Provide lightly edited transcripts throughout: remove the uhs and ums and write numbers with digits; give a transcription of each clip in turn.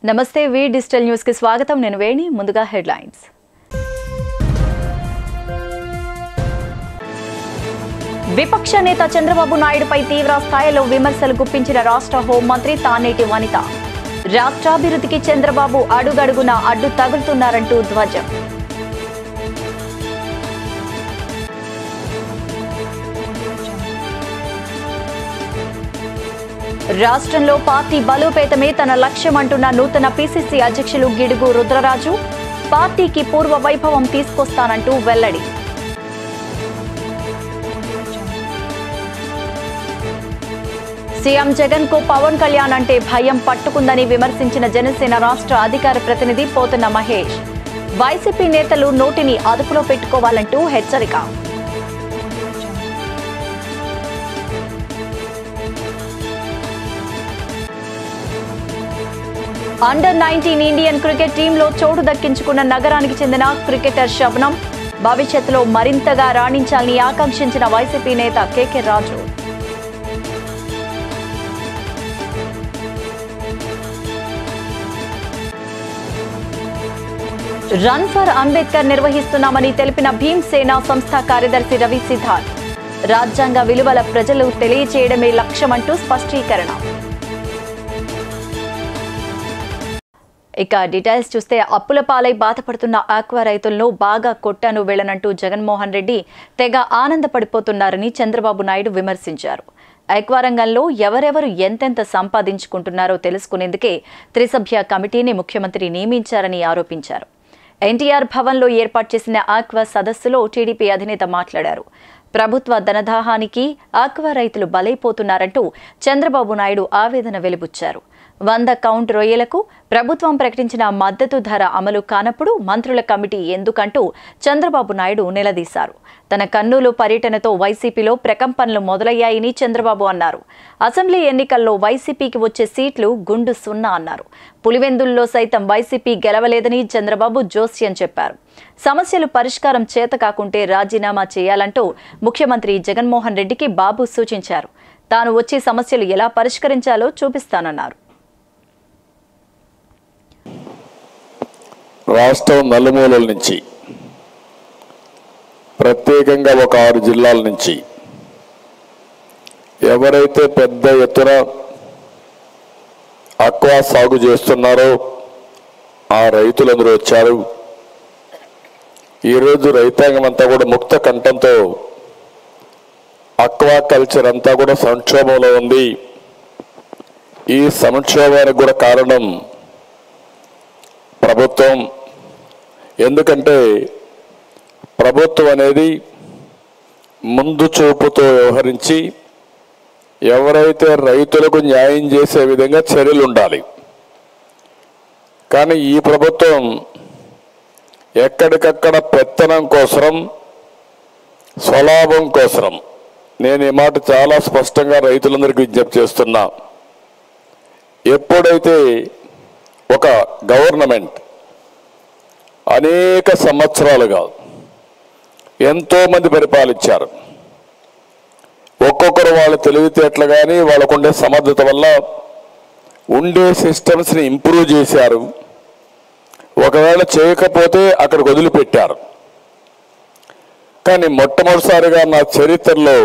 నమస్తే వి digital news కి స్వాగతం నేను వేణి ముందుగా హెడ్లైన్స్ విపక్ష నేత చంద్రబాబు నాయుడుపై తీవ్ర స్థాయిలో విమర్శలు గుప్పించిన రాష్ట్ర హోంమంత్రి తానేటి వనిత రాష్ట్రాభివృద్ధికి చంద్రబాబు అడుగడుగునా అడ్డు తగులుతున్నారంటూ ధ్వజం రాష్ట్రంలో పార్టీ బలోపేతమే తన లక్ష్యమంటున్న నూతన పీసీసీ అధ్యక్షులు గిడుగు రుద్రరాజు పార్టీకి పూర్వ వైభవం తీసుకొస్తానంటూ వెల్లడి సీఎం జగన్ కు పవన్ కళ్యాణ్ అంటే భయం పట్టుకుందని విమర్శించిన జనసేన రాష్ట్ర అధికార ప్రతినిధి పోతన్న మహేష్ వైసీపీ నేతలు నోటిని అదుపులో పెట్టుకోవాలంటూ హెచ్చరిక అండర్-19 ఇండియన్ క్రికెట్ టీంలో చోటు దక్కించుకున్న నగరానికి చెందిన క్రికెటర్ శబనం భవిష్యత్తులో మరింతగా రాణించాలని ఆకాంక్షించిన వైసీపీ నేత KK Raju run for Ambedkar నిర్వహిస్తున్నామని తెలిపిన భీమ్సేన సంస్థ కార్యదర్శి రవి సిద్ధార్థ్ రాజ్యాంగ విలువల ప్రజలు తెలియజేయడమే లక్ష్యమంటూ స్పష్టీకరణ ఇక డీటెయిల్స్ చూస్తే అప్పుల పాలై బాధపడుతున్న ఆక్వా రైతులను బాగా కొట్టాను వెళ్లనంటూ జగన్మోహన్ రెడ్డి తెగ ఆనందపడిపోతున్నారని చంద్రబాబు నాయుడు విమర్శించారు. ఆక్వా రంగంలో ఎవరెవరు ఎంతెంత సంపాదించుకుంటున్నారో తెలుసుకునేందుకే త్రిసభ్య కమిటీని ముఖ్యమంత్రి నియమించారని ఆరోపించారు. ఎన్టీఆర్ భవన్లో ఏర్పాటు చేసిన ఆక్వా సదస్సులో టీడీపీ అధినేత మాట్లాడారు. ప్రభుత్వ ధనదాహానికి ఆక్వా రైతులు బలైపోతున్నారంటూ చంద్రబాబు నాయుడు ఆవేదన వెలిబుచ్చారు. 100 కౌంట్ రొయ్యలకు ప్రభుత్వం ప్రకటించిన మద్దతు ధర అమలు కానప్పుడు మంత్రుల కమిటీ ఎందుకంటూ చంద్రబాబు నాయుడు నిలదీశారు. తన కర్నూలు పర్యటనతో వైసీపీలో ప్రకంపనలు మొదలయ్యాయని చంద్రబాబు అన్నారు. అసెంబ్లీ ఎన్నికల్లో వైసీపీకి వచ్చే సీట్లు గుండు సున్నా అన్నారు. పులివెందుల్లో సైతం వైసీపీ గెలవలేదని చంద్రబాబు జోస్యం చెప్పారు. సమస్యలు పరిష్కారం చేత కాకుంటే రాజీనామా చేయాలంటూ ముఖ్యమంత్రి జగన్మోహన్ రెడ్డికి బాబు సూచించారు. తాను వచ్చి సమస్యలు ఎలా పరిష్కరించాలో చూపిస్తానన్నారు. రాష్ట్రం నలుమూలల నుంచి ప్రత్యేకంగా ఒక 6 జిల్లాల నుంచి ఎవరైతే పెద్ద ఎత్తున ఆక్వా సాగు చేస్తున్నారో ఆ రైతులందరూ వచ్చారు. ఈరోజు రైతాంగం అంతా కూడా ముక్త కంఠంతో ఆక్వా కల్చర్ అంతా కూడా సంక్షోభంలో ఉంది. ఈ సంక్షోభానికి కూడా కారణం ప్రభుత్వం. ఎందుకంటే ప్రభుత్వం అనేది ముందు చూపుతో వ్యవహరించి ఎవరైతే రైతులకు న్యాయం చేసే విధంగా చర్యలు ఉండాలి. కానీ ఈ ప్రభుత్వం ఎక్కడికక్కడ పెత్తనం కోసం, స్వలాభం కోసం, నేను ఈ మాట చాలా స్పష్టంగా రైతులందరికీ విజ్ఞప్తి చేస్తున్నా. ఎప్పుడైతే ఒక గవర్నమెంట్ అనేక సంవత్సరాలుగా ఎంతోమంది పరిపాలించారు, ఒక్కొక్కరు వాళ్ళ తెలివితేటలు కానీ వాళ్ళకుండే సమర్థత వల్ల ఉండే సిస్టమ్స్ని ఇంప్రూవ్ చేశారు. ఒకవేళ చేయకపోతే అక్కడికి వదిలిపెట్టారు. కానీ మొట్టమొదటిసారిగా నా చరిత్రలో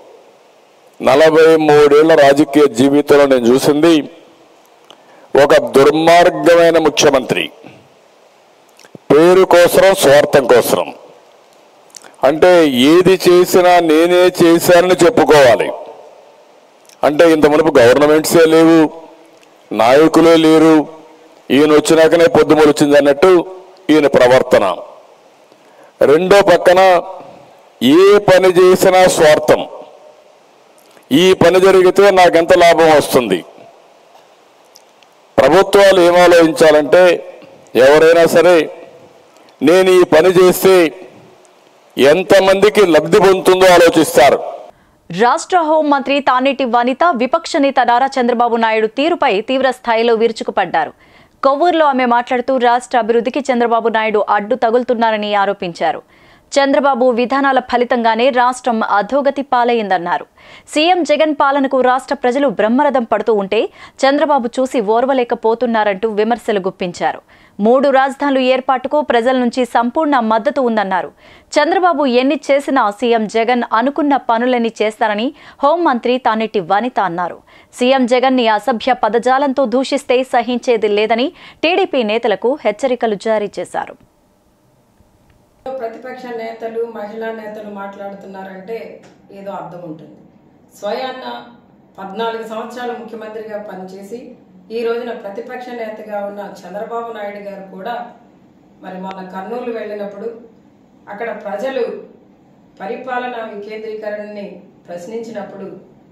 43 ఏళ్ల రాజకీయ జీవితంలో నేను చూసింది ఒక దుర్మార్గమైన ముఖ్యమంత్రి పేరు కోసం, స్వార్థం కోసం. అంటే ఏది చేసినా నేనే చేశానని చెప్పుకోవాలి. అంటే ఇంత మునుపు గవర్నమెంట్సే లేవు, నాయకులే లేరు, ఈయన వచ్చినాకనే పొద్దుమూలు వచ్చింది అన్నట్టు ఈయన ప్రవర్తన. రెండో పక్కన ఏ పని చేసినా స్వార్థం. ఈ పని జరిగితే నాకెంత లాభం వస్తుంది. ప్రభుత్వాలు ఏం ఆలోచించాలంటే ఎవరైనా సరే నేను ఈ పని చేస్తే ఎంతమందికి లబ్ధి పొందుతుందో ఆలోచిస్తారు. రాష్ట్ర హోంమంత్రి తానేటి వనిత విపక్ష నేత నారా చంద్రబాబు నాయుడు తీరుపై తీవ్ర స్థాయిలో విరుచుకుపడ్డారు. కొవ్వూరులో ఆమె మాట్లాడుతూ రాష్ట్ర అభివృద్ధికి చంద్రబాబు నాయుడు అడ్డు తగులుతున్నారని ఆరోపించారు. చంద్రబాబు విధానాల ఫలితంగానే రాష్ట్రం అధోగతి పాలైందన్నారు. సీఎం జగన్ పాలనకు రాష్ట్ర ప్రజలు బ్రహ్మరథం పడుతూ ఉంటే చంద్రబాబు చూసి ఓర్వలేకపోతున్నారంటూ విమర్శలు గుప్పించారు. 3 రాజధానులు ఏర్పాటుకు ప్రజల నుంచి సంపూర్ణ మద్దతు ఉందన్నారు. చంద్రబాబు ఎన్ని చేసినా సీఎం జగన్ అనుకున్న పనులన్నీ చేస్తారని హోంమంత్రి తానేటి వనిత అన్నారు. సీఎం జగన్ ని అసభ్య పదజాలంతో దూషిస్తే సహించేది లేదని టీడీపీ నేతలకు హెచ్చరికలు జారీ చేశారు. ప్రతిపక్ష నేతలు మహిళా నేతలు మాట్లాడుతున్నారంటే ఏదో అర్థం ఉంటుంది. స్వయాన్న 14 సంవత్సరాలు ముఖ్యమంత్రిగా పనిచేసి ఈ రోజున ప్రతిపక్ష నేతగా ఉన్న చంద్రబాబు నాయుడు గారు కూడా మరి మొన్న కర్నూలు వెళ్ళినప్పుడు అక్కడ ప్రజలు పరిపాలనా వికేంద్రీకరణని ప్రశ్నించినప్పుడు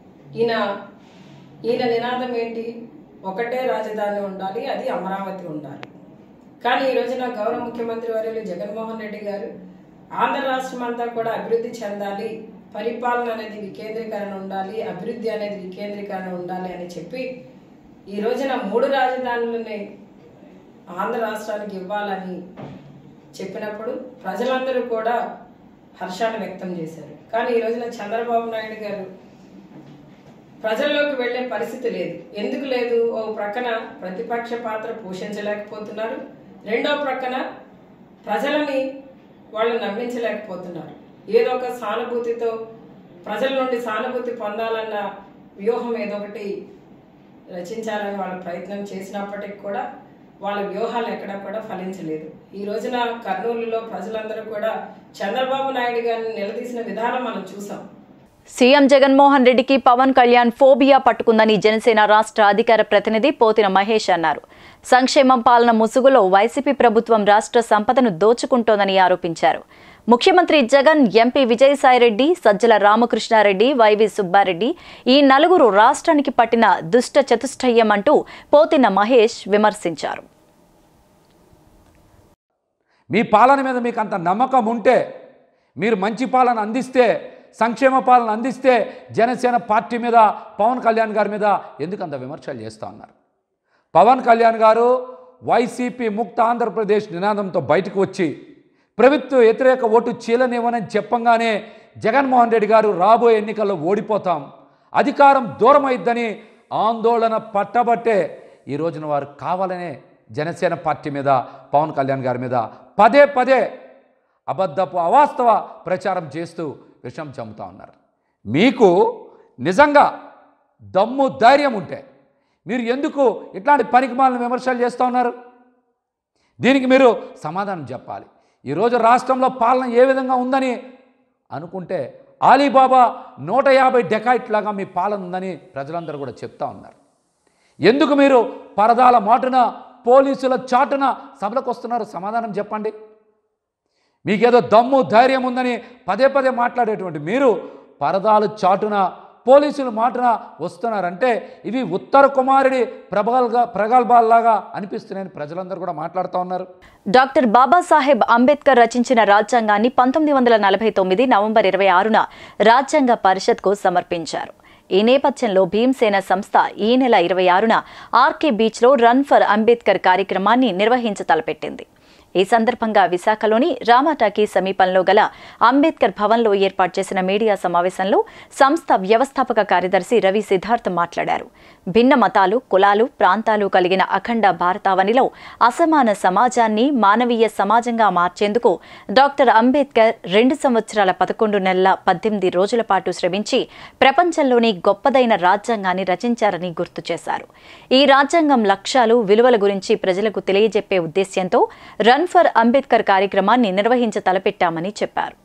ఈయన నినాదం ఏంటి? ఒకటే రాజధాని ఉండాలి, అది అమరావతి ఉండాలి. కానీ ఈ రోజున గౌరవ ముఖ్యమంత్రి వర్యులు జగన్మోహన్ రెడ్డి గారు ఆంధ్ర రాష్ట్రం అంతా కూడా అభివృద్ధి చెందాలి, పరిపాలన అనేది వికేంద్రీకరణ ఉండాలి, అభివృద్ధి అనేది వికేంద్రీకరణ ఉండాలి అని చెప్పి ఈ రోజున 3 రాజధానులని ఆంధ్ర రాష్ట్రానికి ఇవ్వాలని చెప్పినప్పుడు ప్రజలందరూ కూడా హర్షాన్ని వ్యక్తం చేశారు. కానీ ఈ రోజున చంద్రబాబు నాయుడు గారు ప్రజల్లోకి వెళ్లే పరిస్థితి లేదు. ఎందుకు లేదు? ఓ ప్రక్కన ప్రతిపక్ష పాత్ర పోషించలేకపోతున్నారు, రెండో ప్రక్కన ప్రజలని వాళ్ళు నమ్మించలేకపోతున్నారు. ఏదో ఒక సానుభూతితో ప్రజల నుండి సానుభూతి పొందాలన్న వ్యూహం ఏదో ఒకటి రచించాలని వాళ్ళ ప్రయత్నం చేసినప్పటికీ కూడా వాళ్ళ వ్యూహాలు ఎక్కడా కూడా ఫలించలేదు. ఈ రోజున కర్నూలులో ప్రజలందరూ కూడా చంద్రబాబు నాయుడు గారిని నిలదీసిన విధానం మనం చూసాం. సీఎం జగన్మోహన్ రెడ్డికి పవన్ కళ్యాణ్ ఫోబియా పట్టుకుందని జనసేన రాష్ట్ర అధికార ప్రతినిధి పోతిన మహేష్ అన్నారు. సంక్షేమం పాలన ముసుగులో వైసీపీ ప్రభుత్వం రాష్ట్ర సంపదను దోచుకుంటోందని ఆరోపించారు. ముఖ్యమంత్రి జగన్, ఎంపీ విజయసాయిరెడ్డి, సజ్జల రామకృష్ణారెడ్డి, వైవి సుబ్బారెడ్డి ఈ 4 రాష్ట్రానికి పట్టిన దుష్ట చతుష్టయం అంటూ పోతిన మహేష్ విమర్శించారు. మీ పాలన మీద మీకు అంత నమ్మకం ఉంటే, మీరు మంచి పాలన అందిస్తే, సంక్షేమ పాలన అందిస్తే జనసేన పార్టీ మీద, పవన్ కళ్యాణ్ గారి మీద ఎందుకు అంత విమర్శలు చేస్తూ ఉన్నారు? పవన్ కళ్యాణ్ గారు వైసీపీ ముక్త ఆంధ్రప్రదేశ్ నినాదంతో బయటకు వచ్చి ప్రభుత్వ వ్యతిరేక ఓటు చీలనివ్వనని చెప్పంగానే జగన్మోహన్ రెడ్డి గారు రాబోయే ఎన్నికల్లో ఓడిపోతాం, అధికారం దూరం అయిద్దని ఆందోళన పట్టబట్టే ఈ రోజున వారు కావాలనే జనసేన పార్టీ మీద, పవన్ కళ్యాణ్ గారి మీద పదే అబద్ధపు అవాస్తవ ప్రచారం చేస్తూ విషం చంపుతూ ఉన్నారు. మీకు నిజంగా దమ్ము ధైర్యం ఉంటే మీరు ఎందుకు ఇట్లాంటి పనికిమాలిన విమర్శలు చేస్తూ ఉన్నారు? దీనికి మీరు సమాధానం చెప్పాలి. ఈరోజు రాష్ట్రంలో పాలన ఏ విధంగా ఉందని అనుకుంటే ఆలీబాబా 150 డెకాయిట్ లాగా మీ పాలన ఉందని ప్రజలందరూ కూడా చెప్తా ఉన్నారు. ఎందుకు మీరు పరదాల మాటున, పోలీసుల చాటున సభలకు వస్తున్నారు? సమాధానం చెప్పండి. మీకేదో దమ్ము ధైర్యం ఉందని పదే మాట్లాడేటువంటి మీరు పరదాలు చాటున, పోలీసులు మాటున వస్తున్నారంటే ఇవి ఉత్తర కుమారుడి ప్రగల్భాల్లాగా అనిపిస్తున్నాయని ప్రజలందరూ కూడా మాట్లాడుతూ ఉన్నారు. డాక్టర్ బాబాసాహెబ్ అంబేద్కర్ రచించిన రాజ్యాంగాన్ని 1949 నవంబర్ 26న రాజ్యాంగ పరిషత్కు సమర్పించారు. ఈ నేపథ్యంలో భీమ్సేన సంస్థ ఈ నెల 26న ఆర్కే బీచ్లో రన్ ఫర్ అంబేద్కర్ కార్యక్రమాన్ని నిర్వహించ తలపెట్టింది. ఈ సందర్భంగా విశాఖలోని రామాటాకి సమీపంలో గల అంబేద్కర్ భవన్లో ఏర్పాటు చేసిన మీడియా సమావేశంలో సంస్థ వ్యవస్థాపక కార్యదర్శి రవి సిద్ధార్థ్ మాట్లాడారు. భిన్న మతాలు, కులాలు, ప్రాంతాలు కలిగిన అఖండ భారతావనిలో అసమాన సమాజాన్ని మానవీయ సమాజంగా మార్చేందుకు డాక్టర్ అంబేద్కర్ 2 సంవత్సరాల 11 నెలల 18 రోజుల పాటు శ్రమించి ప్రపంచంలోని గొప్పదైన రాజ్యాంగాన్ని రచించారని గుర్తు చేశారు. ఈ రాజ్యాంగం లక్ష్యాలు, విలువల గురించి ప్రజలకు తెలియజెప్పే ఉద్దేశ్యంతో రన్ ఫర్ అంబేద్కర్ కార్యక్రమాన్ని నిర్వహించ తలపెట్టామని చెప్పారు.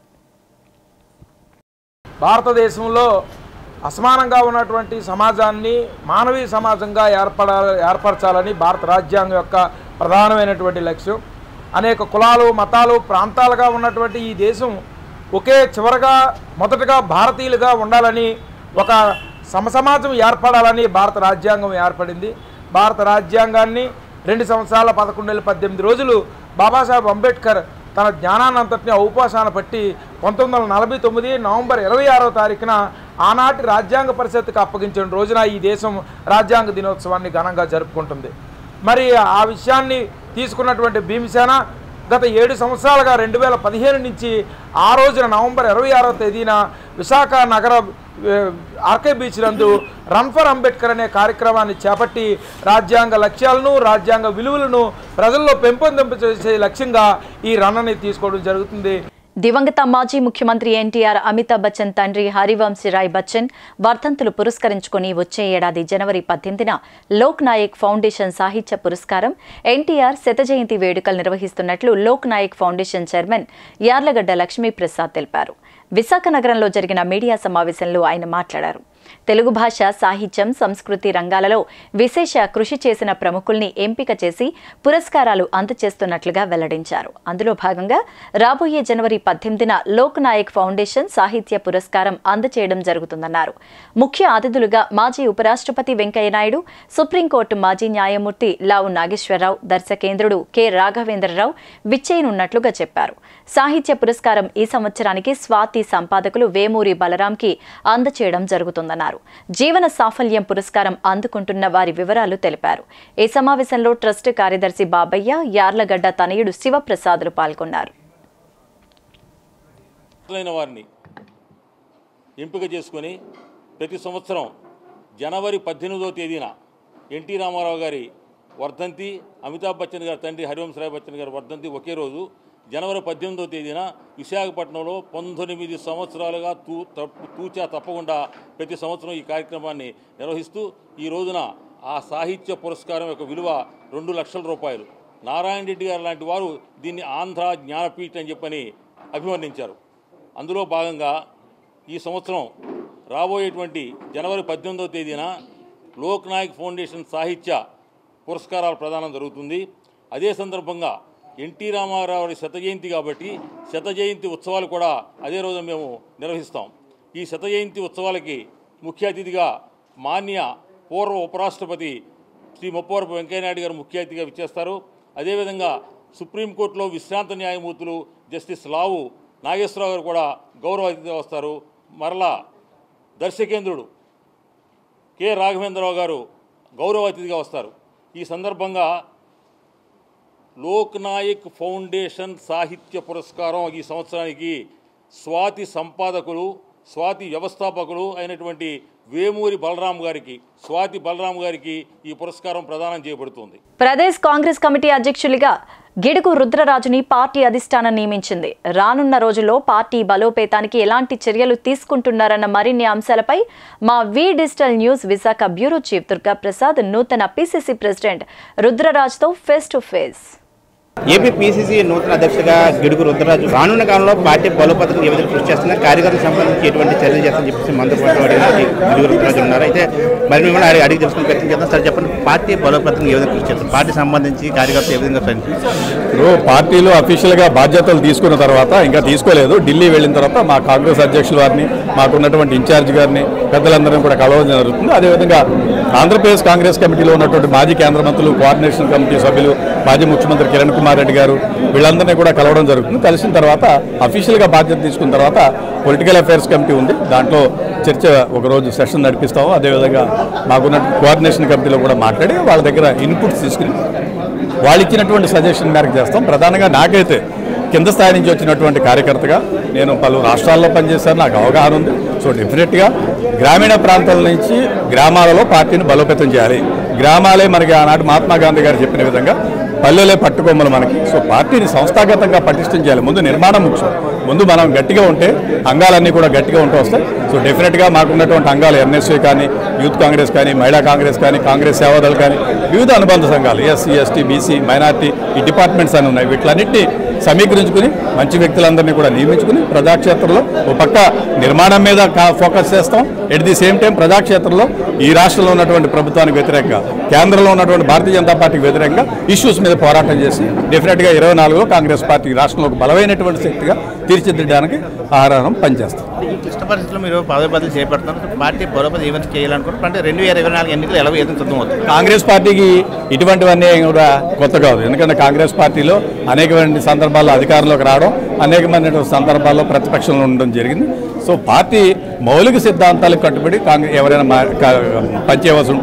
భారతదేశంలో అసమానంగా ఉన్నటువంటి సమాజాన్ని మానవీయ సమాజంగా ఏర్పరచాలని భారత రాజ్యాంగం యొక్క ప్రధానమైనటువంటి లక్ష్యం. అనేక కులాలు, మతాలు, ప్రాంతాలుగా ఉన్నటువంటి ఈ దేశం మొదటగా భారతీయులుగా ఉండాలని, ఒక సమసమాజం ఏర్పడాలని భారత రాజ్యాంగం ఏర్పడింది. భారత రాజ్యాంగాన్ని 2 సంవత్సరాల 11 నెలల 18 రోజులు బాబాసాహెబ్ అంబేద్కర్ తన జ్ఞానాన్నంతటిని ఔపాసన పట్టి 1949 నవంబర్ 26వ తారీఖున ఆనాటి రాజ్యాంగ పరిషత్తుకు అప్పగించిన రోజున ఈ దేశం రాజ్యాంగ దినోత్సవాన్ని ఘనంగా జరుపుకుంటుంది. మరి ఆ విషయాన్ని తీసుకున్నటువంటి భీమసేన గత 7 సంవత్సరాలుగా 2015 నుంచి ఆ రోజున నవంబర్ 26వ తేదీన విశాఖ నగర ఆర్కే బీచ్ నందు రన్ ఫర్ అంబేద్కర్ అనే కార్యక్రమాన్ని చేపట్టి రాజ్యాంగ లక్ష్యాలను రాజ్యాంగ విలువలను ప్రజల్లో పెంపొందింపజేసే లక్ష్యంగా ఈ రన్నని తీసుకోవడం జరుగుతుంది. దివంగత మాజీ ముఖ్యమంత్రి ఎన్టీఆర్ అమితాబ్ బచ్చన్ తండ్రి హరివంశరాయ్ బచ్చన్ వర్ధంతులు పురస్కరించుకుని వచ్చే ఏడాది జనవరి 18న లోక్ నాయక్ ఫౌండేషన్ సాహిత్య పురస్కారం ఎన్టీఆర్ శత జయంతి వేడుకలు నిర్వహిస్తున్నట్లు లోక్ నాయక్ ఫౌండేషన్ చైర్మన్ యార్లగడ్డ లక్ష్మీప్రసాద్ తెలిపారు. విశాఖ నగరంలో జరిగిన మీడియా సమావేశంలో ఆయన మాట్లాడారు. తెలుగు భాష, సాహిత్యం, సంస్కృతి రంగాలలో విశేష కృషి చేసిన ప్రముఖుల్ని ఎంపిక చేసి పురస్కారాలు అందజేస్తున్నట్లుగా వెల్లడించారు. అందులో భాగంగా రాబోయే జనవరి 18న లోక్ నాయక్ ఫౌండేషన్ సాహిత్య పురస్కారం అందజేయడం జరుగుతుందన్నారు. ముఖ్య అతిథులుగా మాజీ ఉపరాష్ట్రపతి వెంకయ్యనాయుడు, సుప్రీంకోర్టు మాజీ న్యాయమూర్తి లావు నాగేశ్వరరావు, దర్శకేంద్రుడు కె రాఘవేంద్రరావు విచ్చేయనున్నట్లుగా చెప్పారు. సాహిత్య పురస్కారం ఈ సంవత్సరానికి స్వాతి సంపాదకులు వేమూరి బలరాంకి అందజేయడం జరుగుతుందన్నారు. జీవన సాఫల్యం పురస్కారం అందుకుంటున్న వారి వివరాలు తెలిపారు. ఈ సమావేశంలో ట్రస్ట్ కార్యదర్శి బాబయ్య, యార్లగడ్డ తనయుడు శివప్రసాద్లు పాల్గొన్నారు. వారిని ఎంపిక చేసుకుని ప్రతి సంవత్సరం జనవరి 18వ తేదీన ఎన్టీ రామారావు గారి వర్ధంతి, అమితాబ్ బచ్చన్ గారి తండ్రి హరివంశరాయ్ బచ్చన్ గారి వర్ధంతి ఒకే రోజు జనవరి 18వ తేదీన విశాఖపట్నంలో 19 సంవత్సరాలుగా తూచా తప్పకుండా ప్రతి సంవత్సరం ఈ కార్యక్రమాన్ని నిర్వహిస్తూ ఈ రోజున ఆ సాహిత్య పురస్కారం యొక్క విలువ 2 లక్షల రూపాయలు. నారాయణ రెడ్డి గారు లాంటి వారు దీన్ని ఆంధ్ర జ్ఞానపీఠ అని చెప్పని అభివర్ణించారు. అందులో భాగంగా ఈ సంవత్సరం రాబోయేటువంటి జనవరి 18వ తేదీన లోక్ నాయక్ ఫౌండేషన్ సాహిత్య పురస్కారాల ప్రదానం జరుగుతుంది. అదే సందర్భంగా ఎన్టీ రామారావు శత జయంతి కాబట్టి శత జయంతి ఉత్సవాలు కూడా అదే రోజు మేము నిర్వహిస్తాం. ఈ శత జయంతి ఉత్సవాలకి ముఖ్య అతిథిగా మాన్య పూర్వ ఉపరాష్ట్రపతి శ్రీ ముప్పవరపు వెంకయ్యనాయుడు గారు ముఖ్య అతిథిగా విచ్చేస్తారు. అదేవిధంగా సుప్రీంకోర్టులో విశ్రాంత న్యాయమూర్తులు జస్టిస్ లావు నాగేశ్వరరావు గారు కూడా గౌరవ అతిథిగా వస్తారు. మరలా దర్శకేంద్రుడు కె రాఘవేంద్రరావు గారు గౌరవ అతిథిగా వస్తారు. ఈ సందర్భంగా లోక్ నాయక్ ఫౌండేషన్ సాహిత్య పురస్కారం ఈ సంవత్సరానికి స్వాతి సంపాదకులు, స్వాతి వ్యవస్థాపకులు అయినటువంటి వేమూరి బలరాం గారికి ఈ పురస్కారం ప్రదానం చేయబడుతుంది. ప్రదేశ్ కాంగ్రెస్ కమిటీ అధ్యక్షులుగా గిడుగు రుద్రరాజుని పార్టీ అధిష్టానం నియమించింది. రానున్న రోజుల్లో పార్టీ బలోపేతానికి ఎలాంటి చర్యలు తీసుకుంటున్నారన్న మరిన్ని అంశాలపై మా V digital news Visakha bureau chief Durga Prasad నూతన పిసిసి ప్రెసిడెంట్ రుద్రరాజుతో face to face. AP PCC నూతన అధ్యక్షుడిగా గిడుగు రుద్రరాజు రానున్న కాలంలో పార్టీ బలోపేతానికి ఏ విధంగా కృషి చేస్తున్నారు, కార్యకర్తలకు సంబంధించి ఎటువంటి చర్యలు చేస్తారని చెప్పేసి మనతో పాటు గిడుగు రుద్రరాజు ఉన్నారు. అయితే మరి మిమ్మల్ని అడిగి తెలుసుకుని ప్రయత్నం చేస్తాం. సార్ చెప్పండి, పార్టీ బలోపేతానికి ఏ విధంగా కృషి చేస్తారు, పార్టీ సంబంధించి కార్యకర్తలు ఏ విధంగా ఇప్పుడు పార్టీలో అఫీషియల్గా బాధ్యతలు తీసుకున్న తర్వాత, ఇంకా తీసుకోలేదు, ఢిల్లీ వెళ్ళిన తర్వాత మా కాంగ్రెస్ అధ్యక్షుల వారిని, మాకున్నటువంటి ఇన్ఛార్జ్ గారిని, పెద్దలందరినీ కూడా కలవడం జరుగుతుంది. అదేవిధంగా ఆంధ్రప్రదేశ్ కాంగ్రెస్ కమిటీలో ఉన్నటువంటి మాజీ కేంద్ర మంత్రులు, కోఆర్డినేషన్ కమిటీ సభ్యులు, మాజీ ముఖ్యమంత్రి కిరణ్ కుమార్ రెడ్డి గారు, వీళ్ళందరినీ కూడా కలవడం జరుగుతుంది. కలిసిన తర్వాత అఫీషియల్గా బాధ్యత తీసుకున్న తర్వాత పొలిటికల్ అఫైర్స్ కమిటీ ఉంది, దాంట్లో చర్చ ఒకరోజు సెషన్ నడిపిస్తాము. అదేవిధంగా మాకున్న కోఆర్డినేషన్ కమిటీలో కూడా మాట్లాడి వాళ్ళ దగ్గర ఇన్పుట్స్ తీసుకుని వాళ్ళు ఇచ్చినటువంటి సజెషన్ మేరకు చేస్తాం. ప్రధానంగా నాకైతే కింద స్థాయి నుంచి వచ్చినటువంటి కార్యకర్తగా నేను పలు రాష్ట్రాల్లో పనిచేశాను, నాకు అవగాహన ఉంది. సో డెఫినెట్గా గ్రామీణ ప్రాంతాల నుంచి గ్రామాలలో పార్టీని బలోపేతం చేయాలి. గ్రామాలే మనకి ఆనాటి మహాత్మా గాంధీ గారు చెప్పిన విధంగా పల్లెలే పట్టుకొమ్మలు మనకి. సో పార్టీని సంస్థాగతంగా పటిష్టం చేయాలి. ముందు నిర్మాణం ముఖ్యం. ముందు మనం గట్టిగా ఉంటే అంగాలన్నీ కూడా గట్టిగా ఉంటూ వస్తాయి. సో డెఫినెట్గా మాకున్నటువంటి అంగాలు ఎన్ఎస్యూ కానీ, యూత్ కాంగ్రెస్ కానీ, మహిళా కాంగ్రెస్ కానీ, కాంగ్రెస్ సేవాదళ్ కానీ, వివిధ అనుబంధ సంఘాలు, ఎస్సీ, ఎస్టీ, బీసీ, మైనార్టీ, ఈ డిపార్ట్మెంట్స్ అని ఉన్నాయి. వీటిలన్నింటినీ సమీకరించుకుని మంచి వ్యక్తులందరినీ కూడా నియమించుకుని ప్రజాక్షేత్రంలో ఒక పక్క నిర్మాణం మీద ఫోకస్ చేస్తాం. ఎట్ ది సేమ్ టైం ప్రజాక్షేత్రంలో ఈ రాష్ట్రంలో ఉన్నటువంటి ప్రభుత్వానికి వ్యతిరేకంగా, కేంద్రంలో ఉన్నటువంటి భారతీయ జనతా పార్టీకి వ్యతిరేకంగా ఇష్యూస్ మీద పోరాటం చేసి డెఫినెట్గా 24లో కాంగ్రెస్ పార్టీ రాష్ట్రంలో ఒక బలమైనటువంటి శక్తిగా తీర్చిదిద్దడానికి ఆహారం పనిచేస్తాం. ఈ క్లిష్ట పరిస్థితుల్లో మీరు పదవి బదులు చేపడుతున్నారు, పార్టీ బలోపేతం ఏమైనా చేయాలనుకుంటున్నారు అంటే 2024 ఎన్నికలు ఎలా ఏదో సిద్ధమవుతుంది. కాంగ్రెస్ పార్టీకి ఇటువంటివన్నీ కూడా కొత్త కాదు. ఎందుకంటే కాంగ్రెస్ పార్టీలో అనేకమైన సందర్భాల్లో అధికారంలోకి రావడం, అనేకమైన సందర్భాల్లో ప్రతిపక్షంలో ఉండడం జరిగింది. సో పార్టీ మౌలిక సిద్ధాంతాలకు కట్టుబడి ఎవరైనా పనిచేయవలసి ఉంటుంది.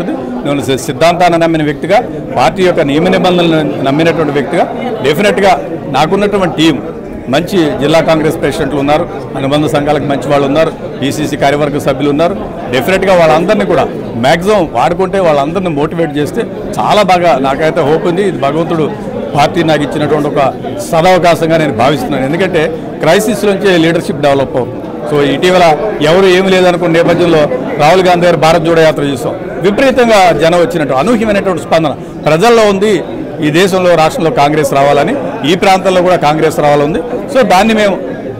నేను సిద్ధాంతాన్ని నమ్మిన వ్యక్తిగా, పార్టీ యొక్క నియమ నిబంధనలను నమ్మినటువంటి వ్యక్తిగా డెఫినెట్గా నాకున్నటువంటి టీం మంచి జిల్లా కాంగ్రెస్ ప్రెసిడెంట్లు ఉన్నారు, అనుబంధ సంఘాలకు మంచి వాళ్ళు ఉన్నారు, పీసీసీ కార్యవర్గ సభ్యులు ఉన్నారు. డెఫినెట్గా వాళ్ళందరినీ కూడా మ్యాక్సిమం వాడుకుంటే వాళ్ళందరినీ మోటివేట్ చేస్తే చాలా బాగా నాకైతే హోప్ ఉంది. ఇది భగవంతుడు పార్టీ నాకు ఇచ్చినటువంటి ఒక సదవకాశంగా నేను భావిస్తున్నాను. ఎందుకంటే క్రైసిస్ నుంచి లీడర్షిప్ డెవలప్ అవుతుంది. సో ఇటీవల ఎవరు ఏమి లేదనుకున్న నేపథ్యంలో రాహుల్ గాంధీ గారు భారత్ జోడో యాత్ర చేసాం. విపరీతంగా జనం వచ్చినట్టు అనూహ్యమైనటువంటి స్పందన ప్రజల్లో ఉంది. ఈ దేశంలో రాష్ట్రంలో కాంగ్రెస్ రావాలని, ఈ ప్రాంతంలో కూడా కాంగ్రెస్ రావాలని. సో దాన్ని మేము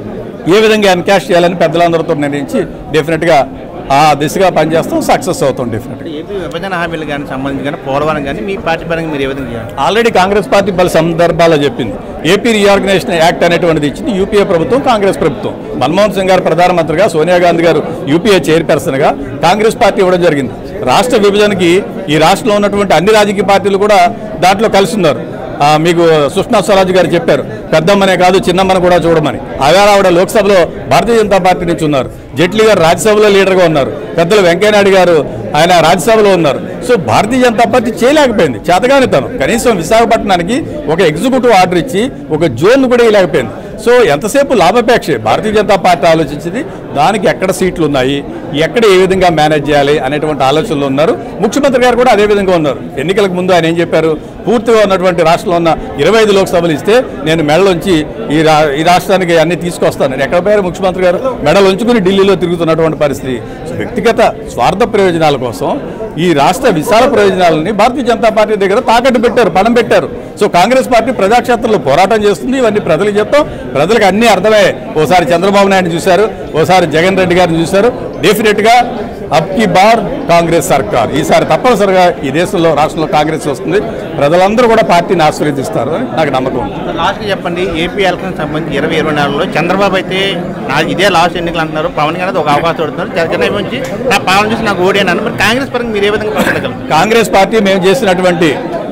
ఏ విధంగా ఎన్కాష్ చేయాలని పెద్దలందరితో నిర్ణయించి డెఫినెట్గా ఆ దిశగా పనిచేస్తాం, సక్సెస్ అవుతాం డెఫినెట్గా. ఏపీ విభజన హామీలు కానీ సంబంధించి కానీ పోలవరం కానీ మీ పార్టీ పరంగా మీరు ఏ విధంగా చేయాలి? ఆల్రెడీ కాంగ్రెస్ పార్టీ పలు సందర్భాల్లో చెప్పింది. ఏపీ రీఆర్గనైజేషన్ యాక్ట్ అనేటువంటిది ఇచ్చింది యూపీఏ ప్రభుత్వం, కాంగ్రెస్ ప్రభుత్వం. మన్మోహన్ సింగ్ గారు ప్రధానమంత్రిగా, సోనియా గాంధీ గారు యూపీఏ చైర్పర్సన్గా కాంగ్రెస్ పార్టీ ఇవ్వడం జరిగింది. రాష్ట్ర విభజనకి ఈ రాష్ట్రంలో ఉన్నటువంటి అన్ని రాజకీయ పార్టీలు కూడా దాంట్లో కలిసి ఉన్నారు. మీకు సుష్మా స్వరాజ్ గారు చెప్పారు, పెద్దమ్మనే కాదు చిన్నమ్మని కూడా చూడమని. ఆవిడ లోక్సభలో భారతీయ జనతా పార్టీ నుంచి ఉన్నారు, జైట్లీ గారు రాజ్యసభలో లీడర్గా ఉన్నారు, పెద్దలు వెంకయ్యనాయుడు గారు ఆయన రాజ్యసభలో ఉన్నారు. సో భారతీయ జనతా పార్టీ చేయలేకపోయింది, చేతగానితనం. కనీసం విశాఖపట్నానికి ఒక ఎగ్జిక్యూటివ్ ఆర్డర్ ఇచ్చి ఒక జోన్ కూడా ఇవ్వలేకపోయింది. సో ఎంతసేపు లాభాపేక్షే భారతీయ జనతా పార్టీ ఆలోచించింది. దానికి ఎక్కడ సీట్లు ఉన్నాయి, ఎక్కడ ఏ విధంగా మేనేజ్ చేయాలి అనేటువంటి ఆలోచనలు ఉన్నారు. ముఖ్యమంత్రి గారు కూడా అదే విధంగా ఉన్నారు. ఎన్నికలకు ముందు ఆయన ఏం చెప్పారు, పూర్తిగా ఉన్నటువంటి రాష్ట్రంలో ఉన్న 25 లోక్సభలు ఇస్తే నేను మెడలోంచి ఈ రాష్ట్రానికి అన్ని తీసుకొస్తాను. నేను ఎక్కడ పోయారు ముఖ్యమంత్రి గారు, మెడలు ఉంచుకుని ఢిల్లీలో తిరుగుతున్నటువంటి పరిస్థితి. వ్యక్తిగత స్వార్థ ప్రయోజనాల కోసం ఈ రాష్ట్ర విశాల ప్రయోజనాలని భారతీయ జనతా పార్టీ దగ్గర తాకట్టు పెట్టారు, పణం పెట్టారు. సో కాంగ్రెస్ పార్టీ ప్రజాక్షేత్రంలో పోరాటం చేస్తుంది. ఇవన్నీ ప్రజలకు చెప్తాం, ప్రజలకు అన్నీ అర్థమయ్యాయి. ఓసారి చంద్రబాబు నాయుడు చూశారు, ఓసారి జగన్ రెడ్డి గారిని చూశారు. డెఫినెట్గా అబ్ కీ బార్ కాంగ్రెస్ సర్కార్, ఈసారి తప్పనిసరిగా ఈ దేశంలో రాష్ట్రంలో కాంగ్రెస్ వస్తుంది. ప్రజలందరూ కూడా పార్టీని ఆశీర్వదిస్తారు అని నాకు నమ్మకం ఉంది. లాస్ట్గా చెప్పండి, ఏపీ ఎలక్షన్ సంబంధించి 2024లో చంద్రబాబు అయితే నాకు ఇదే లాస్ట్ ఎన్నికలు అంటున్నారు, పవన్ కళ్యాణ్ ఒక అవకాశం పెడుతున్నారు, చెన్నై నుంచి నా పాలన చూసి నాకు ఓడి అన్నాను. మరి కాంగ్రెస్ పరంగా మీరు ఏ విధంగా ప్రకటించగలరు? కాంగ్రెస్ పార్టీ మేము చేసినటువంటి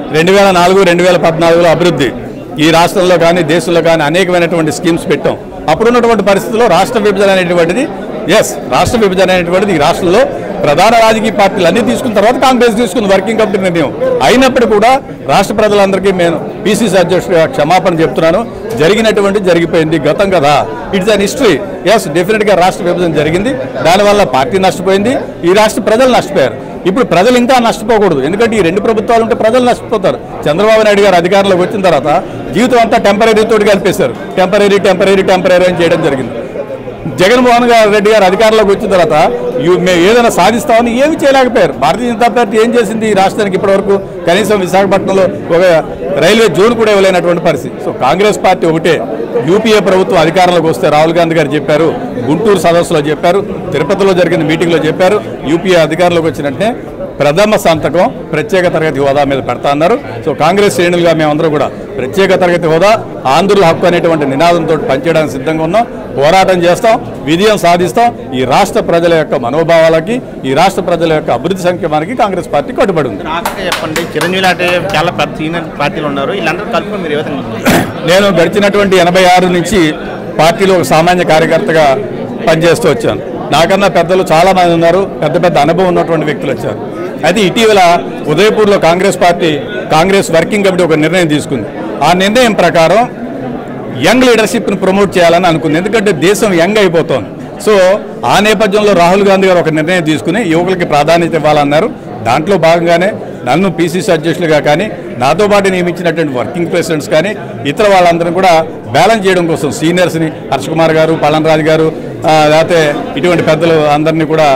2004-2014లో అభివృద్ధి ఈ రాష్ట్రంలో కానీ దేశంలో కానీ అనేకమైనటువంటి స్కీమ్స్ పెట్టాం. అప్పుడున్నటువంటి పరిస్థితుల్లో రాష్ట్ర విభజన అనేటువంటిది రాష్ట్ర విభజన అనేటువంటిది ఈ రాష్ట్రంలో ప్రధాన రాజకీయ పార్టీలు అన్ని తీసుకున్న తర్వాత కాంగ్రెస్ తీసుకుంది వర్కింగ్ కమిటీ నిర్ణయం. అయినప్పుడు కూడా రాష్ట్ర ప్రజలందరికీ నేను పీసీసీ అధ్యక్షుడిగా క్షమాపణ చెప్తున్నాను. జరిగిపోయింది, గతం కదా, ఇట్స్ అన్ హిస్టరీ. డెఫినెట్గా రాష్ట్ర విభజన జరిగింది, దానివల్ల పార్టీ నష్టపోయింది, ఈ రాష్ట్ర ప్రజలు నష్టపోయారు. ఇప్పుడు ప్రజలు ఇంకా నష్టపోకూడదు, ఎందుకంటే ఈ రెండు ప్రభుత్వాలు ఉంటే ప్రజలు నష్టపోతారు. చంద్రబాబు నాయుడు గారు అధికారంలోకి వచ్చిన తర్వాత జీవితం అంతా టెంపరీ తోటి కలిపేశారు, టెంపరీ అని చేయడం జరిగింది. జగన్మోహన్ రెడ్డి గారు అధికారంలోకి వచ్చిన తర్వాత మేము ఏదైనా సాధిస్తామని ఏమి చేయలేకపోయారు. భారతీయ జనతా పార్టీ ఏం చేసింది ఈ రాష్ట్రానికి ఇప్పటివరకు? కనీసం విశాఖపట్నంలో ఒక రైల్వే జోన్ కూడా ఇవ్వలేనటువంటి పరిస్థితి. సో కాంగ్రెస్ పార్టీ ఒకటే, యూపీఏ ప్రభుత్వం అధికారంలోకి వస్తే రాహుల్ గాంధీ గారు చెప్పారు, గుంటూరు సదస్సులో చెప్పారు, తిరుపతిలో జరిగిన మీటింగ్లో చెప్పారు, యూపీఏ అధికారంలోకి వచ్చినట్టే ప్రథమ సంతకం ప్రత్యేక తరగతి హోదా మీద పెడతా అన్నారు. సో కాంగ్రెస్ శ్రేణులుగా మేమందరూ కూడా ప్రత్యేక తరగతి హోదా, ఆంధ్రుల హక్కు అనేటువంటి నినాదంతో పనిచేయడానికి సిద్ధంగా ఉన్నాం, పోరాటం చేస్తాం, విజయం సాధిస్తాం. ఈ రాష్ట్ర ప్రజల యొక్క మనోభావాలకి, ఈ రాష్ట్ర ప్రజల యొక్క అభివృద్ధి సంక్షేమానికి కాంగ్రెస్ పార్టీ కట్టుబడి ఉంది. చెప్పండి, చిరంజీవి లాంటి చాలా పెద్ద సీనియర్ పార్టీలు ఉన్నారు, వీళ్ళందరూ కలిపి మీరు ఏ విధంగా? నేను గడిచినటువంటి 86 నుంచి పార్టీలో ఒక సామాన్య కార్యకర్తగా పనిచేస్తూ వచ్చాను. నాకన్నా పెద్దలు చాలామంది ఉన్నారు, పెద్ద అనుభవం ఉన్నటువంటి వ్యక్తులు వచ్చారు. అయితే ఇటీవల ఉదయపూర్లో కాంగ్రెస్ వర్కింగ్ కమిటీ ఒక నిర్ణయం తీసుకుంది. ఆ నిర్ణయం ప్రకారం యంగ్ లీడర్షిప్ని ప్రమోట్ చేయాలని అనుకుంది, ఎందుకంటే దేశం యంగ్ అయిపోతుంది. సో ఆ నేపథ్యంలో రాహుల్ గాంధీ గారు ఒక నిర్ణయం తీసుకుని యువకులకి ప్రాధాన్యత ఇవ్వాలన్నారు. దాంట్లో భాగంగానే నన్ను పీసీసీ అధ్యక్షులుగా కానీ, నాతో పాటు నియమించినటువంటి వర్కింగ్ ప్రెసిడెంట్స్ కానీ, ఇతర వాళ్ళందరూ కూడా బ్యాలెన్స్ చేయడం కోసం సీనియర్స్ని హర్ష్ కుమార్ గారు, పళన్రాజు గారు, లేకపోతే ఇటువంటి పెద్దలు అందరినీ కూడా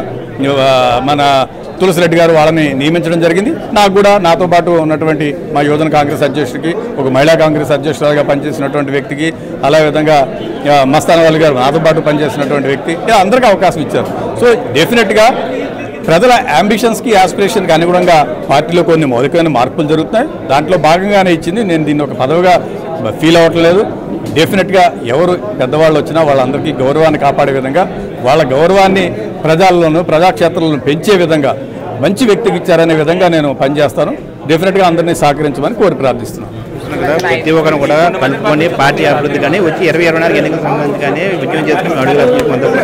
మన తులసిరెడ్డి గారు వాళ్ళని నియమించడం జరిగింది. నాకు కూడా నాతో పాటు ఉన్నటువంటి మా యువజన కాంగ్రెస్ అధ్యక్షుడికి, ఒక మహిళా కాంగ్రెస్ అధ్యక్షురాలుగా పనిచేసినటువంటి వ్యక్తికి, అలా విధంగా మస్తాన్ వాళ్ళు గారు నాతో పాటు పనిచేసినటువంటి వ్యక్తి, ఇలా అందరికీ అవకాశం ఇచ్చారు. సో డెఫినెట్గా ప్రజల అంబిషన్స్కి, ఆస్పిరేషన్కి అనుగుణంగా పార్టీలో కొన్ని మౌలికమైన మార్పులు జరుగుతున్నాయి. దాంట్లో భాగంగానే ఇచ్చింది. నేను దీన్ని ఒక పదవిగా ఫీల్ అవ్వట్లేదు. డెఫినెట్గా ఎవరు పెద్దవాళ్ళు వచ్చినా వాళ్ళందరికీ గౌరవాన్ని కాపాడే విధంగా, వాళ్ళ గౌరవాన్ని ప్రజల్లోనూ ప్రజాక్షేత్రంలో పెంచే విధంగా మంచి వ్యక్తికి ఇచ్చారనే విధంగా నేను పనిచేస్తాను. డెఫినెట్గా అందరినీ సహకరించమని కోరి ప్రార్థిస్తున్నాను. ప్రతి ఒక్కరు కూడా కలుపుకొని పార్టీ అభివృద్ధి కానీ వచ్చి 2024 ఎన్నికల సంబంధించి కానీ విజయం చేసుకుని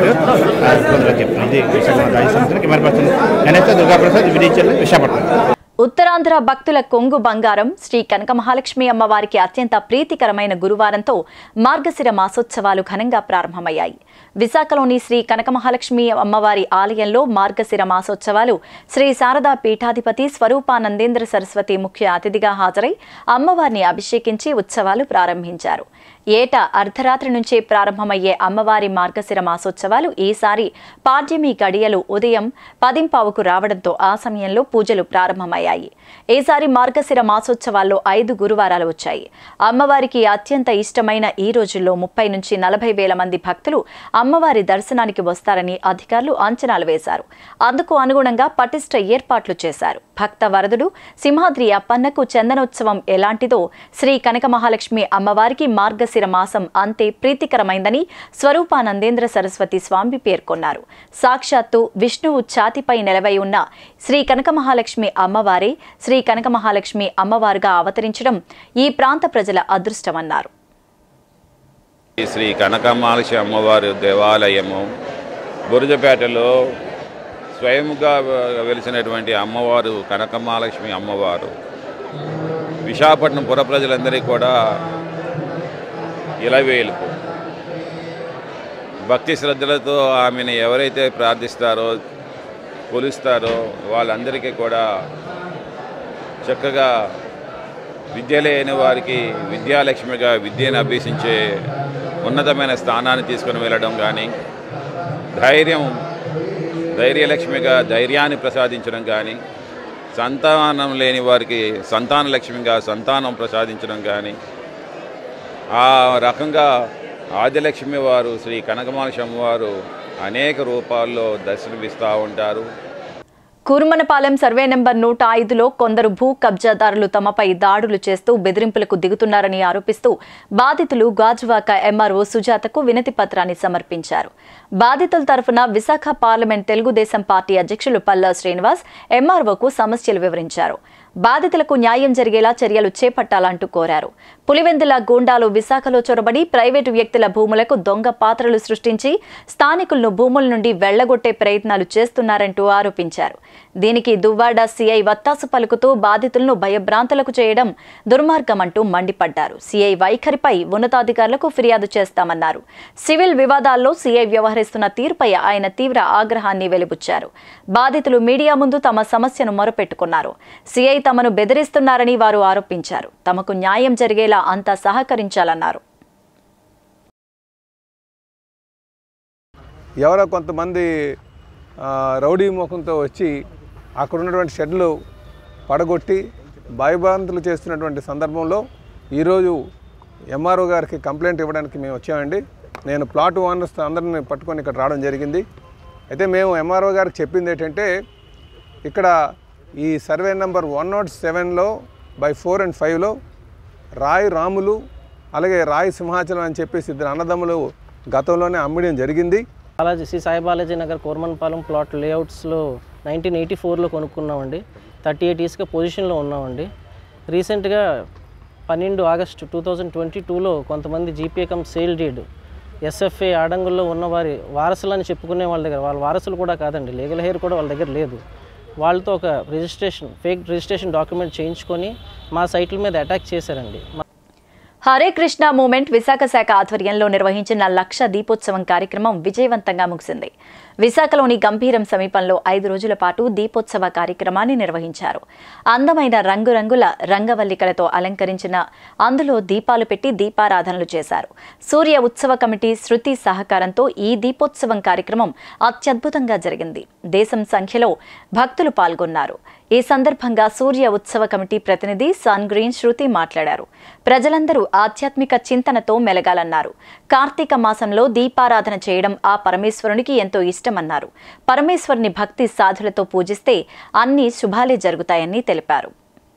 అడుగులు చెప్తున్నాను. ఇది కెమెరా పర్సన్ గణేష్ దుర్గాప్రసాద్, విశాఖపట్నం. ఉత్తరాంధ్ర భక్తుల కొంగు బంగారం శ్రీ కనక మహాలక్ష్మి అమ్మవారికి అత్యంత ప్రీతికరమైన గురువారంతో మార్గశిర మాసోత్సవాలు ఘనంగా ప్రారంభమయ్యాయి. విశాఖలోని శ్రీ కనక మహాలక్ష్మి అమ్మవారి ఆలయంలో మార్గశిర మాసోత్సవాలు శ్రీ శారదా పీఠాధిపతి స్వరూపానందేంద్ర సరస్వతి ముఖ్య అతిథిగా హాజరై అమ్మవారిని అభిషేకించి ఉత్సవాలు ప్రారంభించారు. ఏటా అర్ధరాత్రి నుంచే ప్రారంభమయ్యే అమ్మవారి మార్గశిర మాసోత్సవాలు ఈసారి పాడ్యమి గడియలు ఉదయం 10:15కు రావడంతో ఆ సమయంలో పూజలు ప్రారంభమయ్యాయి. ఈసారి మార్గశిర మాసోత్సవాల్లో 5 గురువారాలు వచ్చాయి. అమ్మవారికి అత్యంత ఇష్టమైన ఈ రోజుల్లో 30 నుంచి 40 వేల మంది భక్తులు అమ్మవారి దర్శనానికి వస్తారని అధికారులు అంచనాలు వేశారు. అందుకు అనుగుణంగా పటిష్ట ఏర్పాట్లు చేశారు. భక్త వరదుడు సింహాద్రి అప్పన్నకు చందనోత్సవం ఎలాంటిదో శ్రీ కనక మహాలక్ష్మి అమ్మవారికి మార్గశిర మాసం అంతే ప్రీతికరమైందని స్వరూపానందేంద్ర సరస్వతి స్వామి పేర్కొన్నారు. సాక్షాత్తు విష్ణువు ఛాతిపై నెలవై ఉన్న శ్రీ కనక మహాలక్ష్మి అమ్మవారే శ్రీ కనక మహాలక్ష్మి అమ్మవారుగా అవతరించడం ఈ ప్రాంత ప్రజల అదృష్టమన్నారు. శ్రీ కనక మహాలక్ష్మి అమ్మవారి దేవాలయము బురుజపేటలో స్వయంగా వెలిసినటువంటి అమ్మవారు కనక మహాలక్ష్మి అమ్మవారు విశాఖపట్నం పుర ప్రజలందరికీ కూడా ఇలవేలుపు. భక్తి శ్రద్ధలతో ఆమెను ఎవరైతే ప్రార్థిస్తారో కొలుస్తారో వాళ్ళందరికీ కూడా చక్కగా విద్య లేని వారికి విద్యాలక్ష్మిగా విద్యను అభ్యసించే ఉన్నతమైన స్థానాన్ని తీసుకుని వెళ్ళడం కానీ, ధైర్యలక్ష్మిగా ధైర్యాన్ని ప్రసాదించడం కానీ, సంతానం లేని వారికి సంతానలక్ష్మిగా సంతానం ప్రసాదించడం కానీ, ఆ రకంగా ఆదిలక్ష్మి వారు శ్రీ కనకమహాలక్ష్మి వారు అనేక రూపాల్లో దర్శనమిస్తూ ఉంటారు. కుర్మనపాలెం సర్వే నెంబర్ 105లో కొందరు భూ కబ్జాదారులు తమపై దాడులు చేస్తూ బెదిరింపులకు దిగుతున్నారని ఆరోపిస్తూ బాధితులు గాజువాక ఎంఆర్ఓ సుజాతకు వినతి పత్రాన్ని సమర్పించారు. బాధితుల తరఫున విశాఖ పార్లమెంట్ తెలుగుదేశం పార్టీ అధ్యక్షులు పల్లా శ్రీనివాస్ ఎంఆర్ఓకు సమస్యలు వివరించారు. బాధితులకు న్యాయం జరిగేలా చర్యలు చేపట్టాలంటూ కోరారు. పులివెందుల గూండాలు విశాఖలో చొరబడి ప్రైవేటు వ్యక్తుల భూములకు దొంగ పాత్రలు సృష్టించి స్థానికులను భూముల నుండి వెళ్లగొట్టే ప్రయత్నాలు చేస్తున్నారంటూ ఆరోపించారు. దీనికి దువ్వాడ సీఐ వత్తాసు పలుకుతూ బాధితులను భయభ్రాంతులకు చేయడం దుర్మార్గమంటూ మండిపడ్డారు. సీఐ వైఖరిపై ఉన్నతాధికారులకు ఫిర్యాదు చేస్తామన్నారు. సివిల్ వివాదాల్లో సీఐ వ్యవహరిస్తున్న తీరుపై ఆయన తీవ్ర ఆగ్రహాన్ని వెలిబుచ్చారు. బాధితులు మీడియా ముందు తమ సమస్యను మొరపెట్టుకున్నారు. సీఐ తమను బెదిరిస్తున్నారని వారు ఆరోపించారు. తమకు న్యాయం జరిగేలా అంతా సహకరించాలన్నారు. ఎవరో కొంతమంది రౌడీ ముఖంతో వచ్చి అక్కడ ఉన్నటువంటి షెడ్లు పడగొట్టి భయభ్రాంతులు చేస్తున్నటువంటి సందర్భంలో ఈరోజు ఎంఆర్ఓ గారికి కంప్లైంట్ ఇవ్వడానికి మేము వచ్చామండి. నేను ప్లాట్ ఓనర్స్ అందరిని పట్టుకొని ఇక్కడ రావడం జరిగింది. అయితే మేము ఎంఆర్ఓ గారికి చెప్పింది ఏంటంటే, ఇక్కడ ఈ సర్వే నెంబర్ 107లో /4 and 5లో రాయి రాములు అలాగే రాయి సింహాచలం అని చెప్పేసి 2 అన్నదమ్ములు గతంలోనే అమ్మడం జరిగింది. శ్రీ సాయి బాలాజీ నగర్ కోర్మన్పాలెం ప్లాట్ లేఅవుట్స్లో 1984లో కొనుక్కున్నామండి. 38 ఇయర్స్గా పొజిషన్లో ఉన్నామండి. రీసెంట్గా 12 ఆగస్టు 2022లో కొంతమంది GPA cum sale deed SFA ఆడంగుల్లో ఉన్న వారి వారసులని చెప్పుకునే వాళ్ళ దగ్గర, వాళ్ళ వారసులు కూడా కాదండి, లీగల్ హెయిర్ కూడా వాళ్ళ దగ్గర లేదు, వాళ్ళతో ఒక ఫేక్ రిజిస్ట్రేషన్ డాక్యుమెంట్ చేయించుకొని మా సైట్ల మీద అటాక్ చేశారండి. హరే కృష్ణ మూవ్మెంట్ విశాఖ శాఖ ఆధ్వర్యంలో నిర్వహించిన 1,00,000 దీపోత్సవం కార్యక్రమం విజయవంతంగా ముగిసింది. విశాఖలోని గంభీరం సమీపంలో 5 రోజుల పాటు దీపోత్సవ కార్యక్రమాన్ని నిర్వహించారు. అందమైన రంగురంగుల రంగవల్లికలతో అలంకరించిన అందులో దీపాలు పెట్టి దీపారాధనలు చేశారు. సూర్య ఉత్సవ కమిటీ శృతి సహకారంతో ఈ దీపోత్సవం కార్యక్రమం అత్యద్భుతంగా జరిగింది. దేశం సంఖ్యలో భక్తులు పాల్గొన్నారు. ఈ సందర్భంగా సూర్య ఉత్సవ కమిటీ ప్రతినిధి సన్ గ్రీన్ శృతి మాట్లాడారు. ప్రజలందరూ ఆధ్యాత్మిక చింతనతో మెలగాలన్నారు. కార్తీక మాసంలో దీపారాధన చేయడం ఆ పరమేశ్వరునికి ఎంతో ఇష్టమన్నారు. పరమేశ్వరుని భక్తి సాధులతో పూజిస్తే అన్ని శుభాలే జరుగుతాయని తెలిపారు.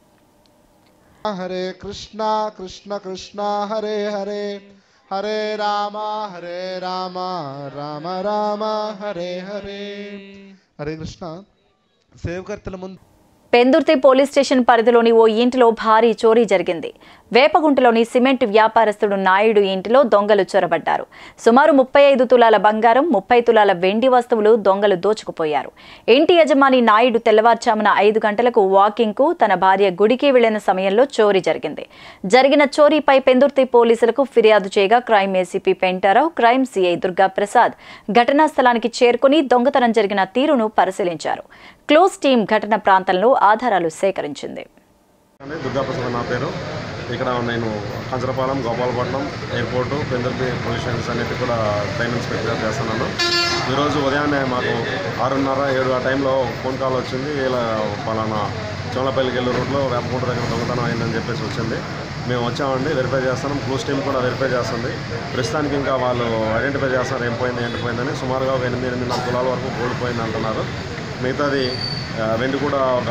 హరే కృష్ణ కృష్ణ కృష్ణ హరే హరే, హరే రామ రామ రామ హరే హరే. హరే కృష్ణ. సేవకర్తల ముందు పెందుర్తి పోలీస్ స్టేషన్ పరిధిలోని ఓ ఇంటిలో భారీ చోరీ జరిగింది. వేపగుంటలోని సిమెంట్ వ్యాపారస్తుడు నాయుడు ఇంటిలో దొంగలు చొరబడ్డారు. సుమారు 35 తులాల బంగారం, 30 తులాల వెండి వస్తువులు దొంగలు దోచుకుపోయారు. ఇంటి యజమాని నాయుడు తెల్లవారుజామున 5 గంటలకు వాకింగ్ కు తన భార్య గుడికి వెళ్లిన సమయంలో చోరీ జరిగింది. జరిగిన చోరీపై పెందుర్తి పోలీసులకు ఫిర్యాదు చేయగా crime ACP Pentarao, crime CI Durga Prasad ఘటనా స్థలానికి చేరుకుని దొంగతనం జరిగిన తీరును పరిశీలించారు. క్లోజ్ టీం ఘటన ప్రాంతంలో ఆధారాలు సేకరించింది. దుర్గాప్రసాద్ నా పేరు. ఇక్కడ నేను Kancharapalem, Gopalapatnam airport, Pendurthi police stations అన్నిటి కూడా ట్రైన్ ఇన్స్పెక్టర్ చేస్తున్నాను. ఈరోజు ఉదయాన్నే మాకు 6:30, 7 ఆ టైంలో ఫోన్ కాల్ వచ్చింది. ఇలా పలానా చోళపల్లికి వెళ్ళే రూట్లో వేపకుంట దగ్గర దొంగతనం అయిందని చెప్పేసి వచ్చింది. మేము వచ్చామండి, వెరిఫై చేస్తున్నాం. క్లూస్ టీమ్ కూడా వెరిఫై చేస్తుంది. ప్రస్తుతానికి ఇంకా వాళ్ళు ఐడెంటిఫై చేస్తున్నారు ఏం పోయింది ఏంటి పోయిందని. సుమారుగా 8-8.5 తులాల వరకు గోల్డ్ పోయింది అంటున్నారు. మిగతాది వెండి కూడా ఒక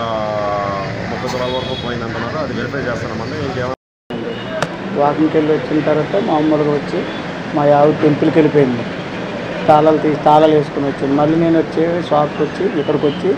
30 తులాల వరకు పోయింది అంటున్నారు. అది వెరిఫై చేస్తున్నామండి. ఇంకేమైనా వాకింగ్కి వెళ్ళి వచ్చిన తర్వాత మామూలుగా వచ్చి మా ఆవిడ టెంపుల్కి వెళ్ళిపోయింది. తాళాలు వేసుకొని వచ్చింది. మళ్ళీ నేను వచ్చి షాప్కి వచ్చి ఇక్కడికి వచ్చి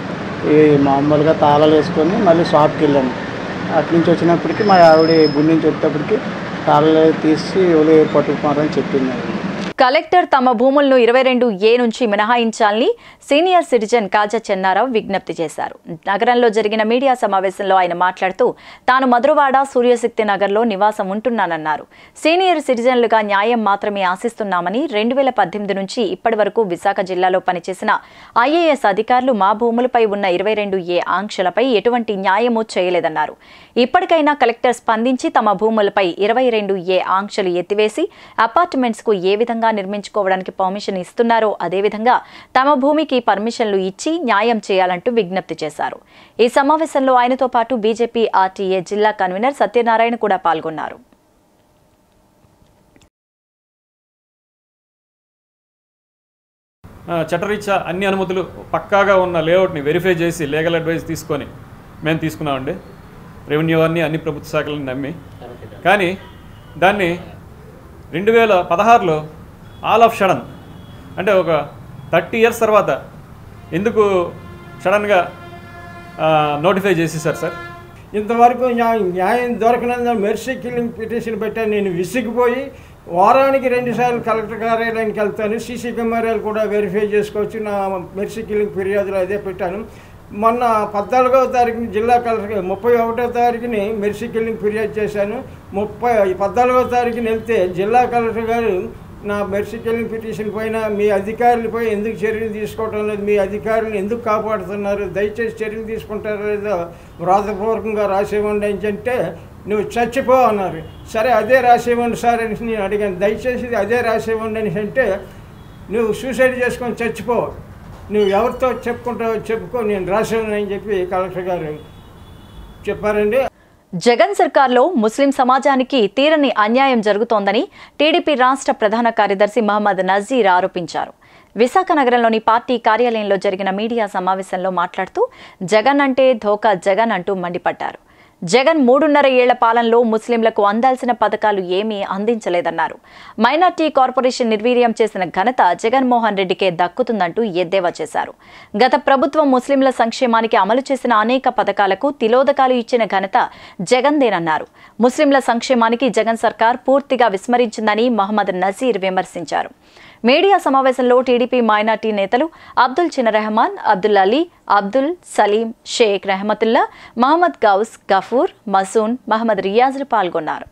మామూలుగా తాళాలు వేసుకొని మళ్ళీ షాప్కి వెళ్ళాను. అటు నుంచి వచ్చినప్పటికీ మా ఆవిడ గుడి నుంచి వచ్చేటప్పటికి తాళాలు తీసి ఎవరు పట్టుకున్నారని చెప్పింది. కలెక్టర్ తమ భూములను 22A నుంచి మినహాయించాలని సీనియర్ సిటిజన్ కాజా చెన్నారావు విజ్ఞప్తి చేశారు. నగరంలో జరిగిన మీడియా సమావేశంలో ఆయన మాట్లాడుతూ తాను మధురవాడ, సూర్యశక్తి నగర్లో నివాసం ఉంటున్నానన్నారు. సీనియర్ సిటిజన్లుగా న్యాయం మాత్రమే ఆశిస్తున్నామని 2018 నుంచి ఇప్పటి వరకు విశాఖ జిల్లాలో పనిచేసిన IAS అధికారులు మా భూములపై ఉన్న 22A ఆంక్షలపై ఎటువంటి న్యాయమూ చేయలేదన్నారు. ఇప్పటికైనా కలెక్టర్ స్పందించి తమ భూములపై 22A ఆంక్షలు ఎత్తివేసి అపార్ట్మెంట్స్ కు ఏ విధంగా నిర్మించుకోవడానికి పర్మిషన్ ఇస్తున్నారో అదేవిధంగా తమ భూమికి పర్మిషన్లు ఇచ్చి న్యాయం చేయాలంటూ విజ్ఞప్తి చేశారు. ఈ సమావేశంలో ఆయనతో పాటు బీజేపీ RTA జిల్లా కన్వీనర్ సత్యనారాయణ కూడా పాల్గొన్నారు. చట్టరీత్యా అన్ని అనుమతులు పక్కాగా ఉన్న లేఅవుట్ని వెరిఫై చేసి లీగల్ అడ్వైస్ తీసుకొని మేము తీసుకున్నామండి. రెవెన్యూ వారిని, అన్ని ప్రభుత్వ శాఖలను నమ్మి. కానీ దాన్ని 2016లో ఆల్ ఆఫ్ సడన్ అంటే ఒక 30 years తర్వాత ఎందుకు సడన్గా నోటిఫై చేసేసారు సార్? ఇంతవరకు న్యాయం దొరకనందున మెర్సీ కిల్లింగ్ పిటిషన్ పెట్టాను. నేను విసిగిపోయి వారానికి 2 సార్లు కలెక్టర్ కార్యాలయానికి వెళ్తాను. సీసీ కెమెరాలు కూడా వెరిఫై చేసుకోవచ్చు. నా మెర్సీ కిల్లింగ్ ఫిర్యాదులు అదే పెట్టాను. మొన్న 14వ తారీఖుని జిల్లా కలెక్టర్, 31వ తారీఖుని మెర్సీ కిల్లింగ్ ఫిర్యాదు చేశాను. 14వ తారీఖుని వెళ్తే జిల్లా కలెక్టర్ గారు నా మెర్సీ కిల్లింగ్ పిటిషన్ పైన మీ అధికారులపై ఎందుకు చర్యలు తీసుకోవటం లేదు, మీ అధికారులను ఎందుకు కాపాడుతున్నారు, దయచేసి చర్యలు తీసుకుంటారో లేదో వ్రాతపూర్వకంగా రాసేవ్వండి అని అంటే నువ్వు చచ్చిపో అన్నారు. సరే అదే రాసేవ్వండి సార్ అని నేను అడిగాను. దయచేసి అదే రాసేవ్వండి అని అంటే నువ్వు సూసైడ్ చేసుకొని చచ్చిపో, నువ్వు ఎవరితో చెప్పుకుంటావో చెప్పుకో, నేను రాసేవని అని చెప్పి కలెక్టర్ గారు చెప్పారండి. జగన్ సర్కార్లో ముస్లిం సమాజానికి తీరని అన్యాయం జరుగుతోందని టీడీపీ రాష్ట్ర ప్రధాన కార్యదర్శి మహమ్మద్ నజీర్ ఆరోపించారు. విశాఖ నగరంలోని పార్టీ కార్యాలయంలో జరిగిన మీడియా సమావేశంలో మాట్లాడుతూ జగన్ అంటే ధోకా జగన్ అంటూ మండిపడ్డారు. జగన్ 3.5 ఏళ్ల పాలనలో ముస్లింలకు అందాల్సిన పథకాలు ఏమీ అందించలేదన్నారు. మైనార్టీ కార్పొరేషన్ నిర్వీర్యం చేసిన ఘనత జగన్మోహన్ రెడ్డికే దక్కుతుందంటూ ఎద్దేవా చేశారు. గత ప్రభుత్వం ముస్లింల సంక్షేమానికి అమలు చేసిన అనేక పథకాలకు తిలోదకాలు ఇచ్చిన ఘనత జగన్దేనన్నారు. ముస్లింల సంక్షేమానికి జగన్ సర్కార్ పూర్తిగా విస్మరించిందని మహమ్మద్ నజీర్ విమర్శించారు. మీడియా సమావేశంలో టీడీపీ మైనార్టీ నేతలు అబ్దుల్ చిన్న రెహమాన్, అబ్దుల్ అలీ, అబ్దుల్ సలీం, షేక్ రెహమతుల్లా, మహమ్మద్ గౌస్, గఫూర్, మసూన్, మహమ్మద్ రియాజ్లు పాల్గొన్నారు.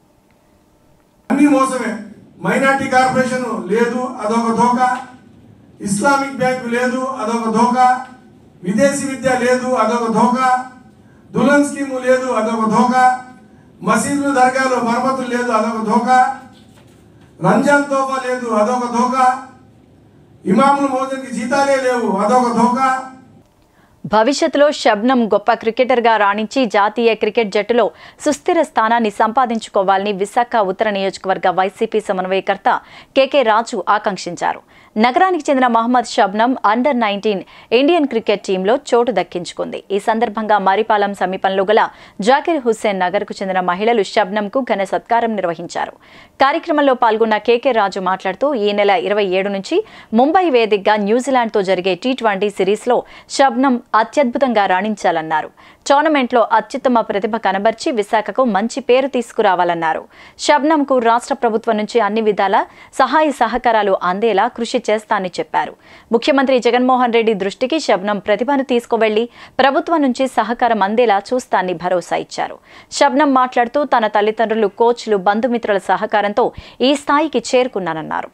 అన్ని మోసమే. మైనార్టీ కార్పొరేషన్ లేదు, అదొక ధోకా. ఇస్లామిక్ బ్యాంకు లేదు, అదొక ధోకా. విదేశీ విద్య లేదు, అదొక ధోకా. దుల్హన్ స్కీము లేదు, అదొక ధోకా. మసీదులు దర్గాలు మరమ్మతులు లేదు, అదొక ధోకా. రంజాన్ తోఫా లేదు, అదొక ధోకా. ఇమాముల మోజన్కి జీతాలే లేవు, అదొక ధోకా. భవిష్యత్తులో షబ్నం గొప్ప క్రికెటర్గా రాణించి జాతీయ క్రికెట్ జట్టులో సుస్థిర స్థానాన్ని సంపాదించుకోవాలని విశాఖ ఉత్తర నియోజకవర్గ వైసీపీ సమన్వయకర్త కేకే రాజు ఆకాంక్షించారు. నగరానికి చెందిన Mohammed Shabnam under nineteen Indian cricket టీంలో చోటు దక్కించుకుంది. ఈ సందర్భంగా మరిపాలెం సమీపంలో గల జాకిర్ హుస్సేన్ నగర్కు చెందిన మహిళలు షబ్నంకు ఘన సత్కారం నిర్వహించారు. కార్యక్రమంలో పాల్గొన్న కేకే రాజు మాట్లాడుతూ ఈ నెల 27 నుంచి ముంబై వేదికగా న్యూజిలాండ్తో జరిగే T20 సిరీస్లో షబ్నం అత్యద్భుతంగా రాణించాలన్నారు. టోర్నమెంట్లో అత్యుత్తమ ప్రతిభ కనబర్చి విశాఖకు మంచి పేరు తీసుకురావాలన్నారు. షబ్నంకు రాష్ట్ర ప్రభుత్వం నుంచి అన్ని విధాల సహాయ సహకారాలు అందేలా కృషి చేస్తానని చెప్పారు. ముఖ్యమంత్రి జగన్మోహన్ రెడ్డి దృష్టికి షబ్నం ప్రతిభను తీసుకువెళ్లి ప్రభుత్వం నుంచి సహకారం అందేలా చూస్తానని భరోసా ఇచ్చారు. షబ్నం మాట్లాడుతూ తన తల్లిదండ్రులు, కోచ్లు, బంధుమిత్రుల సహకారంతో ఈ స్థాయికి చేరుకున్నానన్నారు.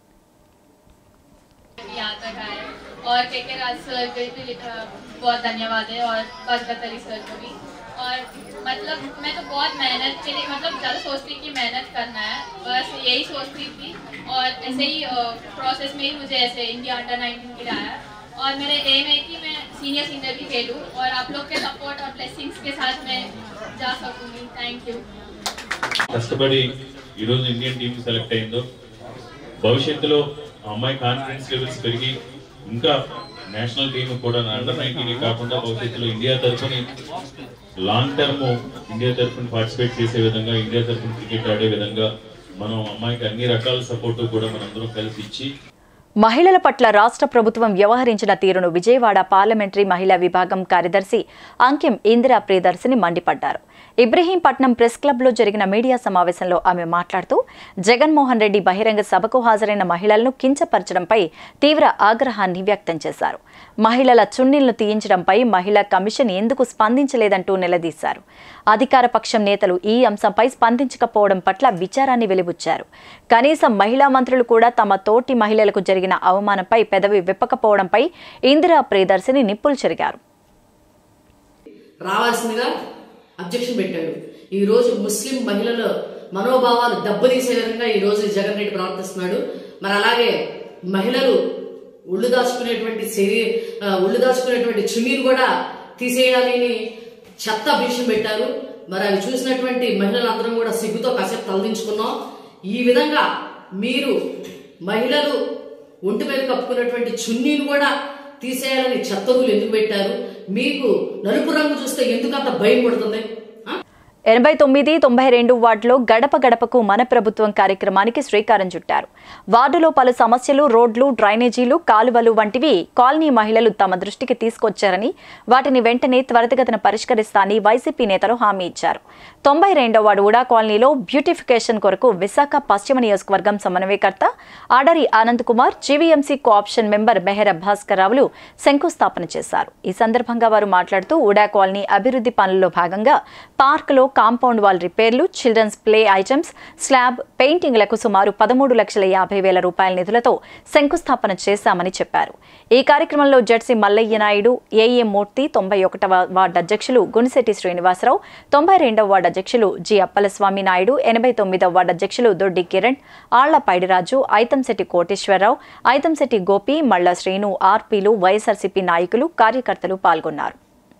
और के राज सर को भी बहुत धन्यवाद है और बरकत अली सर को भी। और मतलब मैं तो बहुत मेहनत के लिए मतलब ज़्यादा सोचती कि मेहनत करना है, बस यही सोचती थी। और ऐसे ही प्रोसेस में ही मुझे ऐसे इंडिया अंडर 19 के लिए आया और मेरा एम है कि मैं सीनियर भी खेलूँ और आप लोग के सपोर्ट और ब्लेसिंग्स के साथ मैं जा सकूँगी। Thank you. కష్టపడి ఈరోజు ఇండియన్ టీమ్ సెలెక్ట్ అయిందో భవిష్యత్తులో అమ్మాయి కాన్ఫిడెన్స్ లెవెల్స్ పెరిగి ఇంకా నేషనల్ టీమ్ కూడా అండర్ 19 కాకుండా భవిష్యత్తులో ఇండియా తరఫున లాంగ్ టర్మ్ ఇండియా తరఫున పార్టిసిపేట్ చేసే విధంగా, ఇండియా తరఫున క్రికెట్ ఆడే విధంగా మనం అమ్మాయికి అన్ని రకాల సపోర్టు కూడా మనందరం కలిసి ఇచ్చి మహిళల పట్ల రాష్ట్ర ప్రభుత్వం వ్యవహరించిన తీరును విజయవాడ పార్లమెంటరీ మహిళా విభాగం కార్యదర్శి అంకిం ఇందిరా ప్రియదర్శిని మండిపడ్డారు. ఇబ్రహీంపట్నం ప్రెస్ క్లబ్లో జరిగిన మీడియా సమావేశంలో ఆమె మాట్లాడుతూ జగన్మోహన్ రెడ్డి బహిరంగ సభకు హాజరైన మహిళలను కించపరచడంపై తీవ్ర ఆగ్రహాన్ని వ్యక్తం చేశారు. మహిళల చున్నీలను తీయించడంపై మహిళా కమిషన్ ఎందుకు స్పందించలేదంటూ నిలదీశారు. అధికార పక్షం నేతలు ఈ అంశంపై స్పందించకపోవడం పట్ల విచారాన్ని వెలిబుచ్చారు. కనీసం మహిళా మంత్రులు కూడా తమ తోటి మహిళలకు జరిగిన అవమానంపై పెదవి విప్పకపోవడంపై ఇందిరా ప్రియదర్శిని నిప్పులు చెరిగారు. అబ్జెక్షన్ పెట్టాడు. ఈ రోజు ముస్లిం మహిళల మనోభావాలు దెబ్బతీసే విధంగా ఈ రోజు జగన్ రెడ్డి ప్రవర్తిస్తున్నాడు. మరి అలాగే మహిళలు ఒళ్ళు దాచుకునేటువంటి చున్నీలు కూడా తీసేయాలి అని చెత్త అబ్జెక్షన్ పెట్టారు. మరి అవి చూసినటువంటి మహిళలందరం కూడా సిగ్గుతో కాసేపు తలదించుకున్నాం. ఈ విధంగా మీరు మహిళలు ఒంటి మీద కప్పుకున్నటువంటి చున్నీలు కూడా తీసేయాలని చెత్త రూలు ఎందుకు పెట్టారు? మీకు నలుపు రంగు చూస్తే ఎందుకంత భయం పడుతుంది? 89-92 వార్డులో గడప గడపకు మన ప్రభుత్వం కార్యక్రమానికి శ్రీకారం చుట్టారు. వార్డులో పలు సమస్యలు, రోడ్లు, డ్రైనేజీలు, కాలువలు వంటివి కాలనీ మహిళలు తమ దృష్టికి తీసుకొచ్చారని, వాటిని వెంటనే త్వరితగతిన పరిష్కరిస్తానని వైసీపీ నేతలు హామీ ఇచ్చారు. 92వ వార్డు ఉడా కాలనీలో బ్యూటిఫికేషన్ కొరకు విశాఖ పశ్చిమ నియోజకవర్గం సమన్వయకర్త Adari Anand Kumar, GVMC cooption member Mehara Bhaskar రావులు శంకుస్థాపన చేశారు. ఈ సందర్భంగా వారు మాట్లాడుతూ ఉడా కాలనీ అభివృద్ధి పనుల్లో భాగంగా పార్కులో కాంపౌండ్ వాల్ రిపేర్లు, చిల్డ్రన్స్ ప్లే ఐటమ్స్, స్లాబ్, పెయింటింగ్లకు సుమారు 13,50,000 రూపాయల నిధులతో శంకుస్థాపన చేశామని చెప్పారు. ఈ కార్యక్రమంలో జడ్సీ మల్లయ్య నాయుడు, ఏఏ మూర్తి, 91వ వార్డు అధ్యక్షులు గునిశెట్టి శ్రీనివాసరావు, 92వ వార్డు అధ్యక్షులు జి అప్పలస్వామి నాయుడు, 89వ వార్డు అధ్యక్షులు దొడ్డి కిరణ్, ఆళ్ల పైడిరాజు, ఐతంశెట్టి కోటేశ్వరరావు, ఐతంశెట్టి గోపి, మళ్ళ శ్రీను, ఆర్పీలు, వైఎస్ఆర్సీపీ నాయకులు, కార్యకర్తలు పాల్గొన్నారు.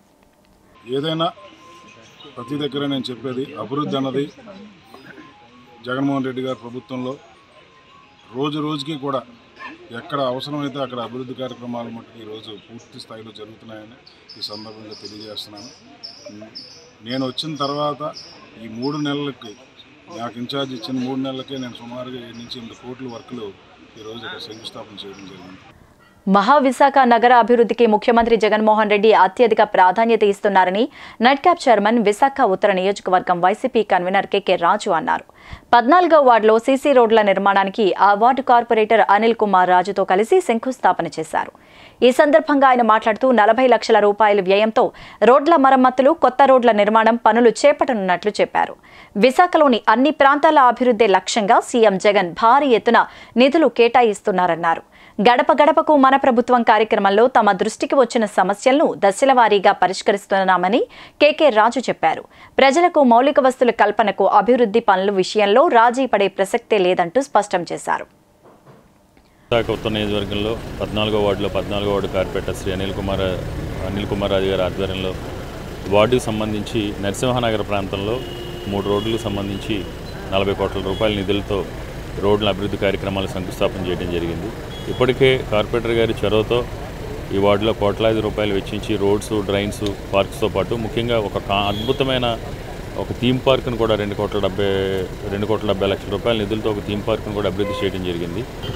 ఏదైనా ప్రతి దగ్గర నేను చెప్పేది అభివృద్ధి అన్నది జగన్మోహన్ రెడ్డి గారి ప్రభుత్వంలో రోజు రోజుకి కూడా ఎక్కడ అవసరమైతే అక్కడ అభివృద్ధి కార్యక్రమాలు మటుకు ఈరోజు పూర్తి స్థాయిలో జరుగుతున్నాయని ఈ సందర్భంగా తెలియజేస్తున్నాను. నేను వచ్చిన తర్వాత ఈ 3 నెలలకి నాకు ఇన్ఛార్జ్ ఇచ్చిన 3 నెలలకే నేను సుమారుగా 7-8 కోట్ల వర్కులు ఈరోజు ఇక్కడ శంకుస్థాపన చేయడం జరిగింది. మహావిశాఖ నగర అభివృద్ధికి ముఖ్యమంత్రి జగన్మోహన్ రెడ్డి అత్యధిక ప్రాధాన్యత ఇస్తున్నారని నెట్క్యాప్ చైర్మన్, విశాఖ ఉత్తర నియోజకవర్గం వైసీపీ కన్వీనర్ కెకే రాజు అన్నారు. 14వ వార్డులో సీసీ రోడ్ల నిర్మాణానికి ఆ వార్డు కార్పొరేటర్ అనిల్ కుమార్ రాజుతో కలిసి శంకుస్థాపన చేశారు. ఈ సందర్భంగా ఆయన మాట్లాడుతూ 40 లక్షల రూపాయల వ్యయంతో రోడ్ల మరమ్మతులు, కొత్త రోడ్ల నిర్మాణం పనులు చేపట్టనున్నట్లు చెప్పారు. విశాఖలోని అన్ని ప్రాంతాల అభివృద్ధి లక్ష్యంగా సీఎం జగన్ భారీ ఎత్తున నిధులు కేటాయిస్తున్నారన్నారు. గడప గడపకు మన ప్రభుత్వం కార్యక్రమంలో తమ దృష్టికి వచ్చిన సమస్యలను దశల వారీగా పరిష్కరిస్తున్నామని కెకే రాజు చెప్పారు. ప్రజలకు మౌలిక వస్తువుల కల్పనకు, అభివృద్ధి పనుల విషయంలో రాజీ పడే ప్రసక్తే లేదంటూ స్పష్టం చేశారు. విశాఖ ఉత్తర నియోజకవర్గంలో 14వ వార్డులో 14వ వార్డు కార్పొరేటర్ శ్రీ అనిల్ కుమార్ రాజు గారి ఆధ్వర్యంలో వార్డుకు సంబంధించి నరసింహనగర్ ప్రాంతంలో 3 రోడ్లకు సంబంధించి 40 కోట్ల రూపాయల నిధులతో రోడ్ల అభివృద్ధి కార్యక్రమాలు శంకుస్థాపన చేయడం జరిగింది. ఇప్పటికే కార్పొరేటర్ గారి చొరవతో ఈ వార్డులో కోట్లాది రూపాయలు వెచ్చించి రోడ్స్, డ్రైన్స్, పార్క్స్తో పాటు ముఖ్యంగా ఒక అద్భుతమైన ఒక థీమ్ పార్క్ను కూడా 2,70,00,000 రూపాయల నిధులతో ఒక థీమ్ పార్క్ను కూడా అభివృద్ధి చేయడం జరిగింది.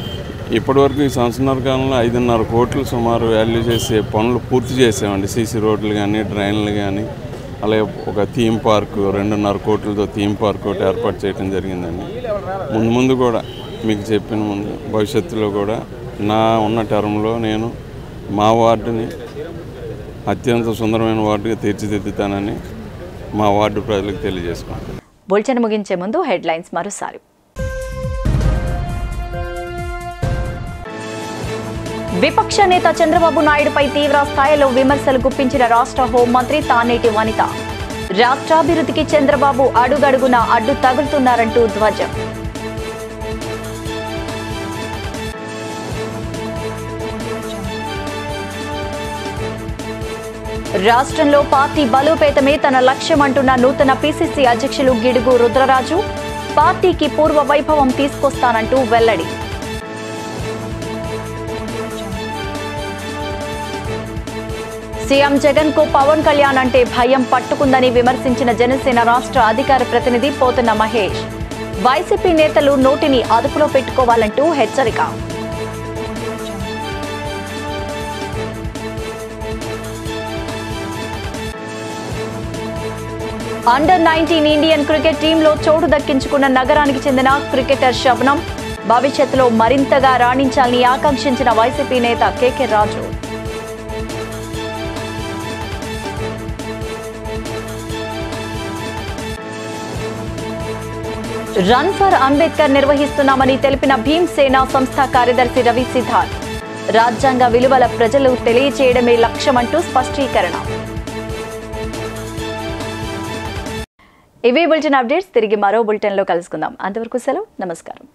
ఇప్పటివరకు ఈ సంవత్సరాల కాలంలో 5.5 కోట్లు సుమారు వాల్యూ చేసే పనులు పూర్తి చేసామండి. సీసీ రోడ్లు కానీ, డ్రైన్లు కానీ, అలాగే ఒక థీమ్ పార్క్ 2.5 కోట్లతో థీమ్ పార్క్ ఒకటి ఏర్పాటు చేయడం జరిగిందండి. ముందు కూడా మీకు చెప్పిన ముందు భవిష్యత్తులో కూడా నా ఉన్న టర్మ్లో నేను మా వార్డుని అత్యంత సుందరమైన వార్డుగా తీర్చిదిద్దుతానని మా వార్డు ప్రజలకు తెలియజేసుకుంటాను. బులెటిన్ ముగించే ముందు హెడ్లైన్స్ మరోసారి. విపక్ష నేత చంద్రబాబు నాయుడుపై తీవ్ర స్థాయిలో విమర్శలు గుప్పించిన రాష్ట్ర హోంమంత్రి తానేటి వనిత. రాష్ట్రాభివృద్ధికి చంద్రబాబు అడుగడుగునా అడ్డు తగులుతున్నారంటూ ధ్వజం. రాష్ట్రంలో పార్టీ బలోపేతమే తన లక్ష్యమంటున్న నూతన పిసిసి అధ్యక్షులు గిడుగు రుద్రరాజు. పార్టీకి పూర్వ వైభవం తీసుకొస్తానంటూ వెల్లడి. సీఎం జగన్ కు పవన్ కళ్యాణ్ అంటే భయం పట్టుకుందని విమర్శించిన జనసేన రాష్ట్ర అధికార ప్రతినిధి పోతున్న మహేష్. వైసీపీ నేతలు నోటిని అదుపులో పెట్టుకోవాలంటూ హెచ్చరిక. అండర్-19 ఇండియన్ క్రికెట్ టీంలో చోటు దక్కించుకున్న నగరానికి చెందిన క్రికెటర్ శబనం. భవిష్యత్తులో మరింతగా రాణించాలని ఆకాంక్షించిన వైసీపీ నేత KK Raju. Run for Ambedkar నిర్వహిస్తున్నామని తెలిపిన భీమ్సేన సంస్థ కార్యదర్శి రవి సిద్ధార్థ్. రాజ్యాంగ విలువల ప్రజలు తెలియచేయడమే లక్ష్యమంటూ స్పష్టీకరణ. ఇవి బులెటిన్ అప్డేట్స్. తిరిగి మరో బులెటిన్లో కలుసుకుందాం. అంతవరకు సెలవు. నమస్కారం.